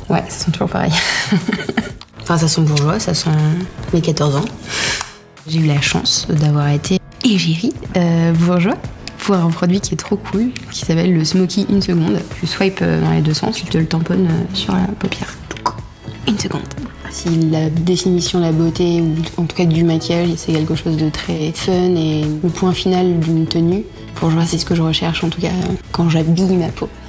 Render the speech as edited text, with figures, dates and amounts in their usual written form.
Ouais, ça sent toujours pareil. Enfin, ça sent bourgeois, ça sent mes 14 ans. J'ai eu la chance d'avoir été égérie bourgeois pour un produit qui est trop cool, qui s'appelle le Smoky 1 seconde. Tu swipes dans les deux sens, tu te le tamponnes sur la paupière. 1 seconde. Si la définition de la beauté, ou en tout cas du maquillage, c'est quelque chose de très fun et le point final d'une tenue, bourgeois, c'est ce que je recherche en tout cas quand j'habille ma peau.